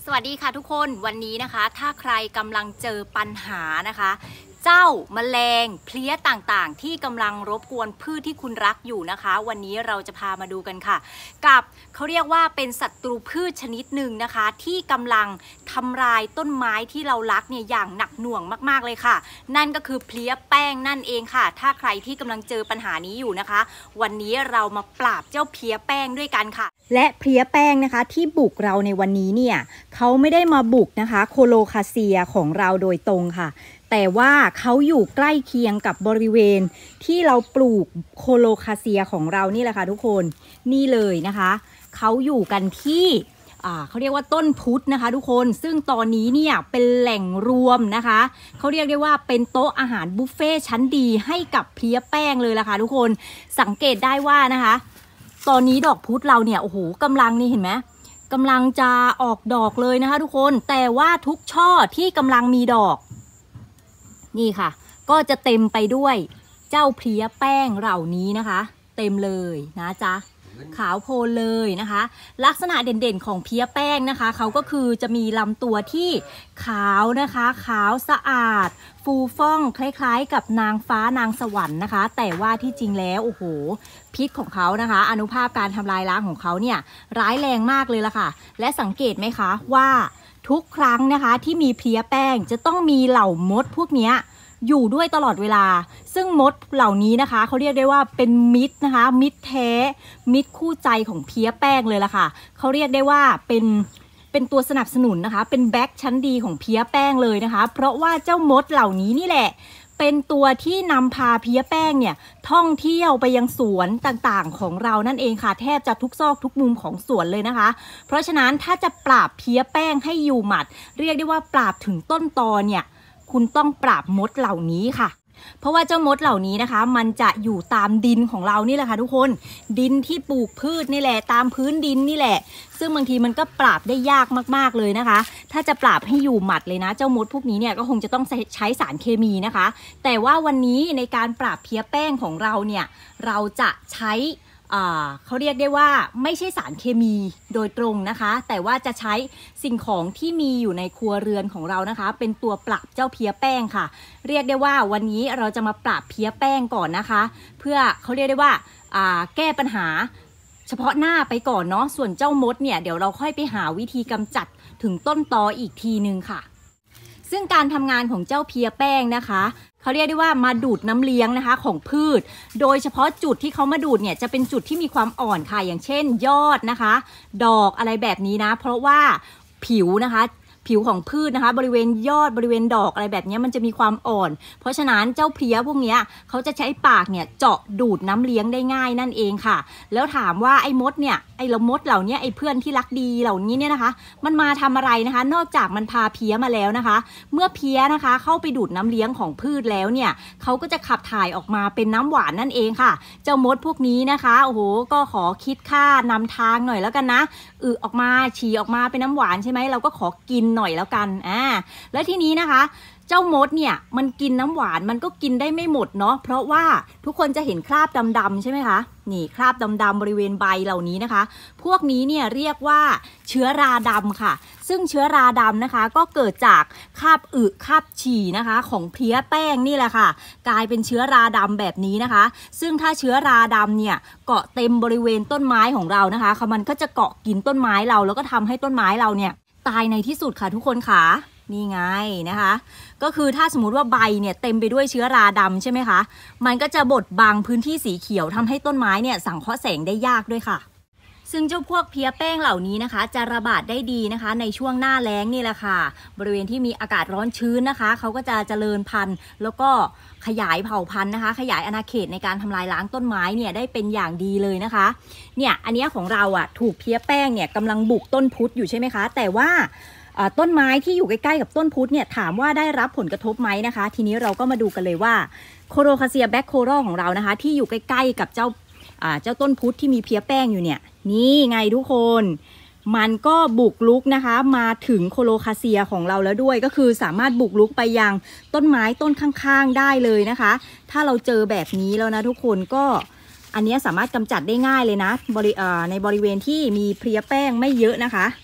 สวัสดีค่ะทุกคนวันนี้นะคะถ้าใครกำลังเจอปัญหานะคะเจ้าแมลงเพลี้ยต่างๆที่กำลังรบกวนพืชที่คุณรักอยู่นะคะวันนี้เราจะพามาดูกันค่ะกับเขาเรียกว่าเป็นศัตรูพืชชนิดหนึ่งนะคะที่กำลังทำลายต้นไม้ที่เรารักเนี่ยอย่างหนักหน่วงมากๆเลยค่ะนั่นก็คือเพลี้ยแป้งนั่นเองค่ะถ้าใครที่กำลังเจอปัญหานี้อยู่นะคะวันนี้เรามาปราบเจ้าเพลี้ยแป้งด้วยกันค่ะและเพลี้ยแป้งนะคะที่บุกเราในวันนี้เนี่ยเขาไม่ได้มาบุกนะคะโคโลคาเซียของเราโดยตรงค่ะแต่ว่าเขาอยู่ใกล้เคียงกับบริเวณที่เราปลูกโคโลคาเซียของเรานี่แหละค่ะทุกคนนี่เลยนะคะเขาอยู่กันที่เขาเรียกว่าต้นพุทธนะคะทุกคนซึ่งตอนนี้เนี่ยเป็นแหล่งรวมนะคะเขาเรียกได้ว่าเป็นโต๊ะอาหารบุฟเฟ่ชั้นดีให้กับเพลี้ยแป้งเลยล่ะค่ะทุกคนสังเกตได้ว่านะคะตอนนี้ดอกพุธเราเนี่ยโอ้โหกำลังนี่เห็นไหมกำลังจะออกดอกเลยนะคะทุกคนแต่ว่าทุกช่อที่กำลังมีดอกนี่ค่ะก็จะเต็มไปด้วยเจ้าเพลี้ยแป้งเหล่านี้นะคะเต็มเลยนะจ๊ะขาวโพลนเลยนะคะลักษณะเด่นๆของเพลี้ยแป้งนะคะเขาก็คือจะมีลำตัวที่ขาวนะคะขาวสะอาดฟูฟ่องคล้ายๆกับนางฟ้านางสวรรค์นะคะแต่ว่าที่จริงแล้วโอ้โหพิษของเขานะคะอานุภาพการทำลายล้างของเขาเนี่ยร้ายแรงมากเลยล่ะค่ะและสังเกตไหมคะว่าทุกครั้งนะคะที่มีเพลี้ยแป้งจะต้องมีเหล่ามดพวกนี้อยู่ด้วยตลอดเวลาซึ่งมดเหล่านี้นะคะเขาเรียกได้ว่าเป็นมิตรนะคะมิตรแท้มิตรคู่ใจของเพลี้ยแป้งเลยล่ะค่ะเขาเรียกได้ว่าเป็นตัวสนับสนุนนะคะเป็นแบ็คชั้นดีของเพลี้ยแป้งเลยนะคะเพราะว่าเจ้ามดเหล่านี้นี่แหละเป็นตัวที่นำพาเพลี้ยแป้งเนี่ยท่องเที่ยวไปยังสวนต่างๆของเรานั่นเองค่ะแทบจะทุกซอกทุกมุมของสวนเลยนะคะเพราะฉะนั้นถ้าจะปราบเพลี้ยแป้งให้อยู่หมัดเรียกได้ว่าปราบถึงต้นตอเนี่ยคุณต้องปราบมดเหล่านี้ค่ะเพราะว่าเจ้ามดเหล่านี้นะคะมันจะอยู่ตามดินของเรานี่แหละค่ะทุกคนดินที่ปลูกพืชนี่แหละตามพื้นดินนี่แหละซึ่งบางทีมันก็ปราบได้ยากมากๆเลยนะคะถ้าจะปราบให้อยู่หมัดเลยนะเจ้ามดพวกนี้เนี่ยก็คงจะต้องใช้สารเคมีนะคะแต่ว่าวันนี้ในการปราบเพลี้ยแป้งของเราเนี่ยเราจะใช้เขาเรียกได้ว่าไม่ใช่สารเคมีโดยตรงนะคะแต่ว่าจะใช้สิ่งของที่มีอยู่ในครัวเรือนของเรานะคะเป็นตัวปราบเจ้าเพลี้ยแป้งค่ะเรียกได้ว่าวันนี้เราจะมาปราบเพลี้ยแป้งก่อนนะคะเพื่อเขาเรียกได้ว่าแก้ปัญหาเฉพาะหน้าไปก่อนเนาะส่วนเจ้ามดเนี่ยเดี๋ยวเราค่อยไปหาวิธีกำจัดถึงต้นตออีกทีนึงค่ะซึ่งการทำงานของเจ้าเพลี้ยแป้งนะคะเขาเรียกได้ว่ามาดูดน้ำเลี้ยงนะคะของพืชโดยเฉพาะจุดที่เขามาดูดเนี่ยจะเป็นจุดที่มีความอ่อนค่ะอย่างเช่นยอดนะคะดอกอะไรแบบนี้นะเพราะว่าผิวนะคะผิวของพืชนะคะบริเวณยอดบริเวณดอกอะไรแบบนี้มันจะมีความอ่อนเพราะฉะนั้นเจ้าเพลี้ยพวกนี้เขาจะใช้ปากเนี่ยเจาะดูดน้ำเลี้ยงได้ง่ายนั่นเองค่ะแล้วถามว่าไอ้มดเนี่ยไอ้ละมดเหล่านี้ไอ้เพื่อนที่รักดีเหล่านี้เนี่ยนะคะมันมาทำอะไรนะคะนอกจากมันพาเพลี้ยมาแล้วนะคะเมื่อเพลี้ยนะคะเข้าไปดูดน้ำเลี้ยงของพืชแล้วเนี่ยเขาก็จะขับถ่ายออกมาเป็นน้ำหวานนั่นเองค่ะเจ้ามดพวกนี้นะคะโอ้โหก็ขอคิดค่านำทางหน่อยแล้วกันนะออกมาฉี่ออกมาเป็นน้ำหวานใช่ไหมเราก็ขอกินหน่อยแล้วกันแล้วทีนี้นะคะเจ้ามดเนี่ยมันกินน้ำหวานมันก็กินได้ไม่หมดเนาะเพราะว่าทุกคนจะเห็นคราบดำๆใช่ไหมคะนี่คราบดำๆบริเวณใบเหล่านี้นะคะพวกนี้เนี่ยเรียกว่าเชื้อราดำค่ะซึ่งเชื้อราดำนะคะก็เกิดจากคราบคราบฉี่นะคะของเพลี้ยแป้งนี่แหละค่ะกลายเป็นเชื้อราดำแบบนี้นะคะซึ่งถ้าเชื้อราดำเนี่ยเกาะเต็มบริเวณต้นไม้ของเรานะคะมันก็จะเกาะกินต้นไม้เราแล้วก็ทำให้ต้นไม้เราเนี่ยตายในที่สุดค่ะทุกคนค่ะนี่ไงนะคะก็คือถ้าสมมุติว่าใบเนี่ยเต็มไปด้วยเชื้อราดำใช่ไหมคะมันก็จะบดบังพื้นที่สีเขียวทำให้ต้นไม้เนี่ยสังเคราะห์แสงได้ยากด้วยค่ะซึ่งเจ้าพวกเพลี้ยแป้งเหล่านี้นะคะจะระบาดได้ดีนะคะในช่วงหน้าแล้งนี่แหละค่ะบริเวณที่มีอากาศร้อนชื้นนะคะเขาก็จะเจริญพันธุ์แล้วก็ขยายเผ่าพันธุ์นะคะขยายอาณาเขตในการทำลายล้างต้นไม้เนี่ยได้เป็นอย่างดีเลยนะคะเนี่ยอันนี้ของเราถูกเพลี้ยแป้งเนี่ยกำลังบุกต้นพุทธอยู่ใช่ไหมคะแต่ว่าต้นไม้ที่อยู่ใกล้ๆกับต้นพุทธเนี่ยถามว่าได้รับผลกระทบไหมนะคะทีนี้เราก็มาดูกันเลยว่าโคโลคาเซียแบ็คโคโรของเรานะคะที่อยู่ใกล้ๆกับเจ้าต้นพุทธที่มีเพลี้ยแป้งอยู่เนี่ยนี่ไงทุกคนมันก็บุกรุกนะคะมาถึงโคโลคาเซียของเราแล้วด้วยก็คือสามารถบุกรุกไปยังต้นไม้ต้นข้างๆได้เลยนะคะถ้าเราเจอแบบนี้แล้วนะทุกคนก็อันนี้สามารถกำจัดได้ง่ายเลยนะในบริเวณที่มีเพลี้ยแป้งไม่เยอะนะคะ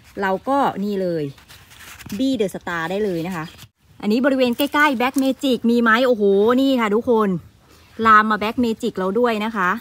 เราก็นี่เลยบี้เดอะสตาร์ได้เลยนะคะอันนี้บริเวณใกล้ๆแบ็กเมจิกมีไหมโอ้โหนี่ค่ะทุกคนลามมาแบ็กเมจิกเราด้วยนะคะ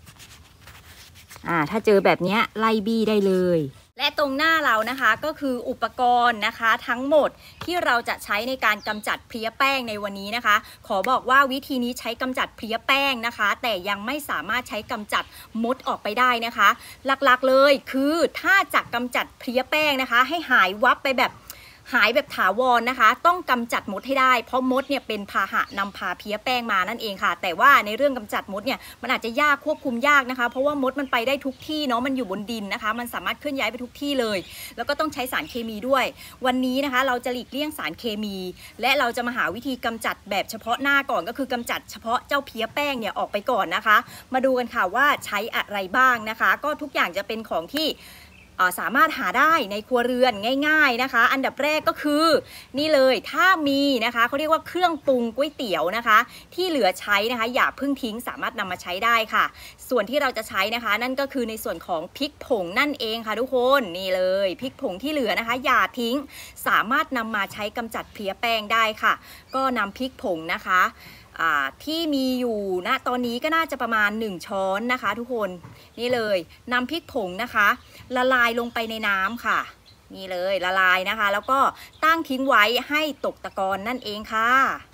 ถ้าเจอแบบนี้ไล่บี้ได้เลยและตรงหน้าเรานะคะก็คืออุปกรณ์นะคะทั้งหมดที่เราจะใช้ในการกำจัดเพลี้ยแป้งในวันนี้นะคะขอบอกว่าวิธีนี้ใช้กำจัดเพลี้ยแป้งนะคะแต่ยังไม่สามารถใช้กำจัดมดออกไปได้นะคะหลักๆเลยคือถ้าจะกำจัดเพลี้ยแป้งนะคะให้หายวับไปแบบหายแบบถาวรนะคะต้องกำจัดมดให้ได้เพราะมดเนี่ยเป็นพาหะนำพาเพลี้ยแป้งมานั่นเองค่ะแต่ว่าในเรื่องกำจัดมดเนี่ยมันอาจจะยากควบคุมยากนะคะเพราะว่ามดมันไปได้ทุกที่เนาะมันอยู่บนดินนะคะมันสามารถเคลื่อนย้ายไปทุกที่เลยแล้วก็ต้องใช้สารเคมีด้วยวันนี้นะคะเราจะหลีกเลี่ยงสารเคมีและเราจะมาหาวิธีกำจัดแบบเฉพาะหน้าก่อนก็คือกำจัดเฉพาะเจ้าเพลี้ยแป้งเนี่ยออกไปก่อนนะคะมาดูกันค่ะว่าใช้อะไรบ้างนะคะก็ทุกอย่างจะเป็นของที่สามารถหาได้ในครัวเรือนง่ายๆนะคะอันดับแรกก็คือนี่เลยถ้ามีนะคะเขาเรียกว่าเครื่องปรุงก๋วยเตี๋ยวนะคะที่เหลือใช้นะคะอย่าเพิ่งทิ้งสามารถนำมาใช้ได้ค่ะส่วนที่เราจะใช้นะคะนั่นก็คือในส่วนของพริกผงนั่นเองค่ะทุกคนนี่เลยพริกผงที่เหลือนะคะอย่าทิ้งสามารถนำมาใช้กำจัดเพลี้ยแป้งได้ค่ะก็นำพริกผงนะคะที่มีอยู่ณตอนนี้ก็น่าจะประมาณ1ช้อนนะคะทุกคนนี่เลยนำพริกผงนะคะละลายลงไปในน้ำค่ะนี่เลยละลายนะคะแล้วก็ตั้งทิ้งไว้ให้ตกตะกอนนั่นเองค่ะ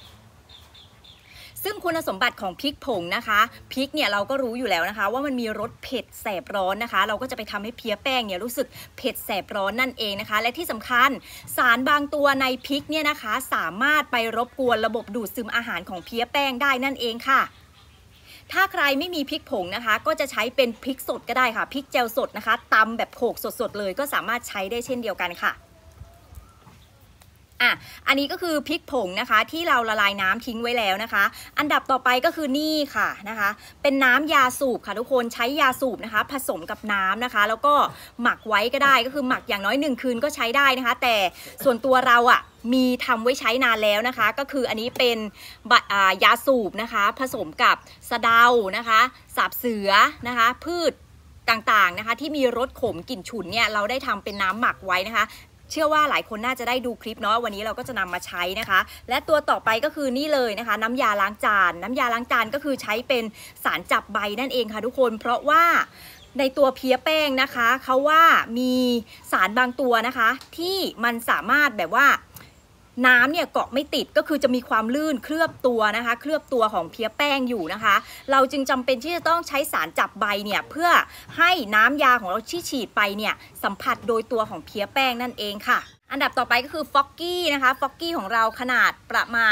ซึ่งคุณสมบัติของพริกผงนะคะพริกเนี่ยเราก็รู้อยู่แล้วนะคะว่ามันมีรสเผ็ดแสบร้อนนะคะเราก็จะไปทำให้เพลี้ยแป้งเนี่ยรู้สึกเผ็ดแสบร้อนนั่นเองนะคะและที่สำคัญสารบางตัวในพริกเนี่ยนะคะสามารถไปรบกวนระบบดูดซึมอาหารของเพลี้ยแป้งได้นั่นเองค่ะถ้าใครไม่มีพริกผงนะคะก็จะใช้เป็นพริกสดก็ได้ค่ะพริกแจวสดนะคะตำแบบโขลกสดๆเลยก็สามารถใช้ได้เช่นเดียวกันค่ะอันนี้ก็คือพริกผงนะคะที่เราละลายน้ำทิ้งไว้แล้วนะคะอันดับต่อไปก็คือนี่ค่ะนะคะเป็นน้ำยาสูบค่ะทุกคนใช้ยาสูบนะคะผสมกับน้ำนะคะแล้วก็หมักไว้ก็ได้ก็คือหมักอย่างน้อย1คืนก็ใช้ได้นะคะแต่ส่วนตัวเรามีทำไว้ใช้นานแล้วนะคะก็คืออันนี้เป็นยาสูบนะคะผสมกับสะเดานะคะสาบเสือนะคะพืชต่างๆนะคะที่มีรสขมกลิ่นฉุนเนี่ยเราได้ทำเป็นน้ำหมักไว้นะคะเชื่อว่าหลายคนน่าจะได้ดูคลิปเนาะวันนี้เราก็จะนำมาใช้นะคะและตัวต่อไปก็คือนี่เลยนะคะน้ำยาล้างจานน้ำยาล้างจานก็คือใช้เป็นสารจับใบนั่นเองค่ะทุกคนเพราะว่าในตัวเพลี้ยแป้งนะคะเขาว่ามีสารบางตัวนะคะที่มันสามารถแบบว่าน้ำเนี่ยเกาะไม่ติดก็คือจะมีความลื่นเคลือบตัวนะคะเคลือบตัวของเพลี้ยแป้งอยู่นะคะเราจึงจำเป็นที่จะต้องใช้สารจับใบเนี่ยเพื่อให้น้ำยาของเราที่ฉีดไปเนี่ยสัมผัสโดยตัวของเพลี้ยแป้งนั่นเองค่ะอันดับต่อไปก็คือฟอกกี้นะคะฟอกกี้ของเราขนาดประมาณ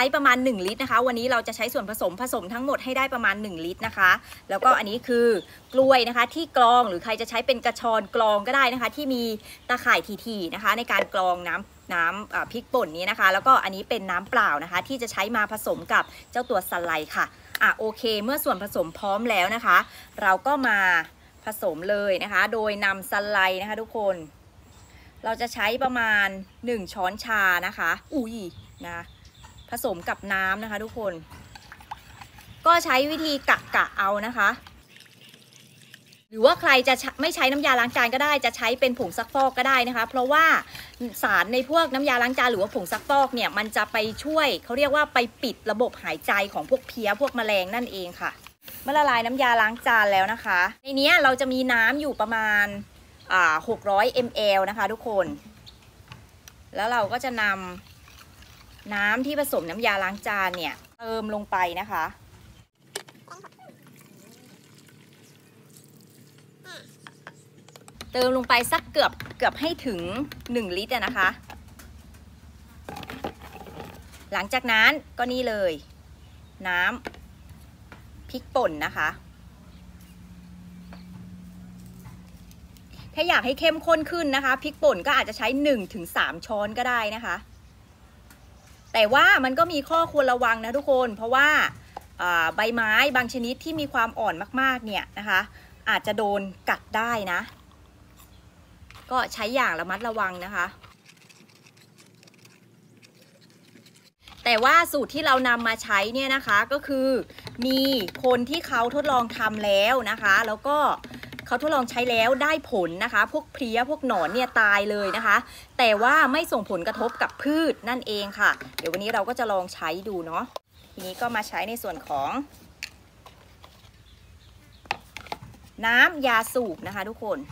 1 ลิตรนะคะวันนี้เราจะใช้ส่วนผสมทั้งหมดให้ได้ประมาณ1 ลิตรนะคะแล้วก็อันนี้คือกล้วยนะคะที่กรองหรือใครจะใช้เป็นกระชอนกรองก็ได้นะคะที่มีตะข่ายทีๆนะคะในการกรองน้ำพริกป่นนี้นะคะแล้วก็อันนี้เป็นน้ำเปล่านะคะที่จะใช้มาผสมกับเจ้าตัวสไลด์ค่ะโอเคเมื่อส่วนผสมพร้อมแล้วนะคะเราก็มาผสมเลยนะคะโดยนำสไลด์นะคะทุกคนเราจะใช้ประมาณ1ช้อนชานะคะนะผสมกับน้ำนะคะทุกคนก็ใช้วิธีกะเอานะคะหรือว่าใครจะไม่ใช้น้ำยาล้างจานก็ได้จะใช้เป็นผงซักฟอกก็ได้นะคะเพราะว่าสารในพวกน้ำยาล้างจานหรือว่าผงซักฟอกเนี่ยมันจะไปช่วยเขาเรียกว่าไปปิดระบบหายใจของพวกเพลี้ยพวกแมลงนั่นเองค่ะเมื่อละลายน้ำยาล้างจานแล้วนะคะในนี้เราจะมีน้ำอยู่ประมาณ600 ml นะคะทุกคนแล้วเราก็จะนำน้ำที่ผสมน้ำยาล้างจานเนี่ยเติมลงไปนะคะเติมลงไปสักเกือบให้ถึง1 ลิตรนะคะหลังจากนั้นก็นี่เลยน้ำพริกป่นนะคะถ้าอยากให้เข้มข้นขึ้นนะคะพริกป่นก็อาจจะใช้1-3 ช้อนก็ได้นะคะแต่ว่ามันก็มีข้อควรระวังนะทุกคนเพราะว่าใบไม้บางชนิดที่มีความอ่อนมากๆเนี่ยนะคะอาจจะโดนกัดได้นะก็ใช้อย่างระมัดระวังนะคะแต่ว่าสูตรที่เรานำมาใช้เนี่ยนะคะก็คือมีคนที่เขาทดลองทำแล้วนะคะแล้วก็เขาทดลองใช้แล้วได้ผลนะคะพวกเพลี้ยพวกหนอนเนี่ยตายเลยนะคะแต่ว่าไม่ส่งผลกระทบกับพืชนั่นเองค่ะเดี๋ยววันนี้เราก็จะลองใช้ดูเนาะทีนี้ก็มาใช้ในส่วนของน้ำยาสูบนะคะทุกคน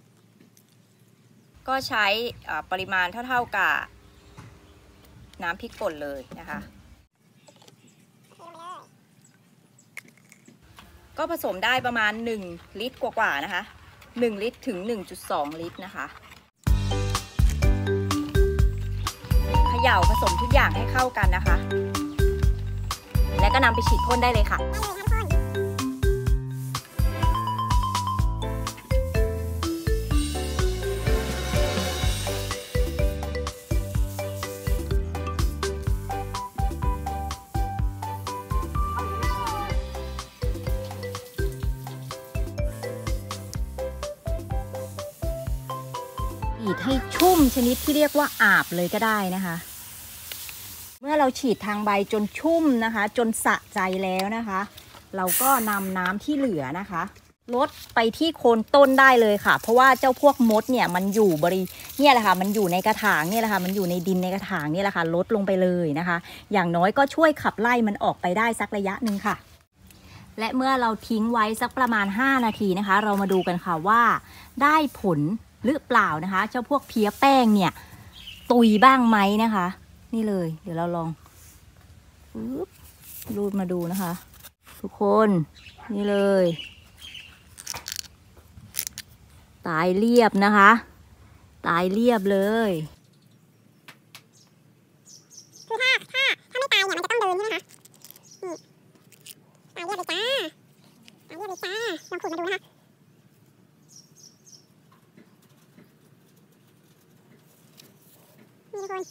ก็ใช้ปริมาณเท่าๆกับน้ำพริกป่นเลยนะคะก็ผสมได้ประมาณ1 ลิตรกว่าๆนะคะ1 ลิตรถึง 1.2 ลิตรนะคะเขย่าผสมทุกอย่างให้เข้ากันนะคะและก็นำไปฉีดพ่นได้เลยค่ะฉีดให้ชุ่มชนิดที่เรียกว่าอาบเลยก็ได้นะคะเมื่อเราฉีดทางใบจนชุ่มนะคะจนสะใจแล้วนะคะเราก็นำน้ำที่เหลือนะคะลดไปที่โคนต้นได้เลยค่ะเพราะว่าเจ้าพวกมดเนี่ยมันอยู่เนี่ยแหละค่ะมันอยู่ในกระถางเนี่ยแหละค่ะมันอยู่ในดินในกระถางเนี่ยแหละค่ะลดลงไปเลยนะคะอย่างน้อยก็ช่วยขับไล่มันออกไปได้สักระยะหนึ่งค่ะและเมื่อเราทิ้งไว้สักประมาณ5 นาทีนะคะเรามาดูกันค่ะว่าได้ผลหรือเปล่านะคะเจ้าพวกเพี้ยแป้งเนี่ยตุยบ้างไหมนะคะนี่เลยเดี๋ยวเราลองรูดมาดูนะคะทุกคนนี่เลยตายเรียบนะคะตายเรียบเลยคือถ้าไม่ตายเนี่ยมันจะต้องเดินใช่ไหมคะนี่ตายเรียบเลยจ้าตายเรียบเลยจ้าลองขูดมาดูนะคะนี่ทุกคน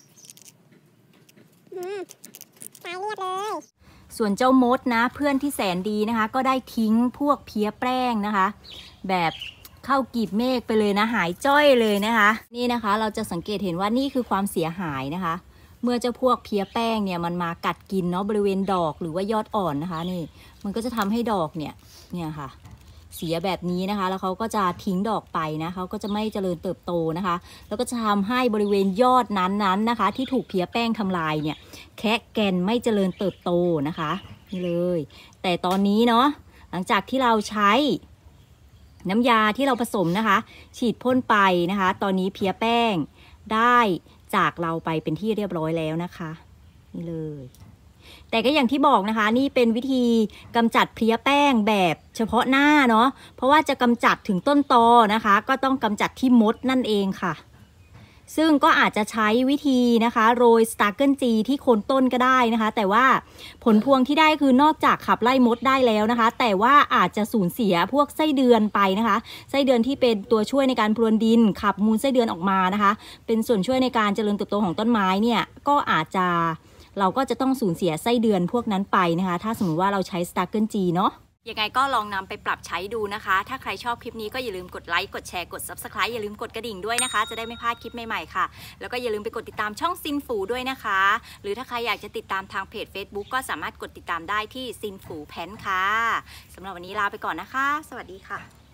ตายเรียบเลยส่วนเจ้ามดนะเพื่อนที่แสนดีนะคะก็ได้ทิ้งพวกเพี้ยแป้งนะคะแบบเข้ากีบเมฆไปเลยนะหายจ้อยเลยนะคะนี่นะคะเราจะสังเกตเห็นว่านี่คือความเสียหายนะคะเมื่อเจ้าพวกเพี้ยแป้งเนี่ยมันมากัดกินเนาะบริเวณดอกหรือว่ายอดอ่อนนะคะนี่มันก็จะทำให้ดอกเนี่ยค่ะเสียแบบนี้นะคะแล้วเขาก็จะทิ้งดอกไปนะเขาก็จะไม่เจริญเติบโตนะคะแล้วก็จะทำให้บริเวณยอดนั้นนะคะที่ถูกเพี้ยแป้งทำลายเนี่ยแคะแกนไม่เจริญเติบโตนะคะนี่เลยแต่ตอนนี้เนาะหลังจากที่เราใช้น้ำยาที่เราผสมนะคะฉีดพ่นไปนะคะตอนนี้เพี้ยแป้งได้จากเราไปเป็นที่เรียบร้อยแล้วนะคะนี่เลยแต่ก็อย่างที่บอกนะคะนี่เป็นวิธีกำจัดเพลี้ยแป้งแบบเฉพาะหน้าเนาะเพราะว่าจะกำจัดถึงต้นตอนะคะก็ต้องกำจัดที่มดนั่นเองค่ะซึ่งก็อาจจะใช้วิธีนะคะโรยสตาร์เกิลจีที่โคนต้นก็ได้นะคะแต่ว่าผลพวงที่ได้คือนอกจากขับไล่มดได้แล้วนะคะแต่ว่าอาจจะสูญเสียพวกไส้เดือนไปนะคะไส้เดือนที่เป็นตัวช่วยในการพรวนดินขับมูลไส้เดือนออกมานะคะเป็นส่วนช่วยในการเจริญเติบโตของต้นไม้เนี่ยก็อาจจะเราก็จะต้องสูญเสียไส้เดือนพวกนั้นไปนะคะถ้าสมมติว่าเราใช้สตาร์เกิลจีเนาะยังไงก็ลองนำไปปรับใช้ดูนะคะถ้าใครชอบคลิปนี้ก็อย่าลืมกดไลค์กดแชร์กด Subscribe อย่าลืมกดกระดิ่งด้วยนะคะจะได้ไม่พลาดคลิปใหม่ๆค่ะแล้วก็อย่าลืมไปกดติดตามช่องซินฟูด้วยนะคะหรือถ้าใครอยากจะติดตามทางเพจ Facebook ก็สามารถกดติดตามได้ที่ซินฟูแพนค่ะสำหรับวันนี้ลาไปก่อนนะคะสวัสดีค่ะ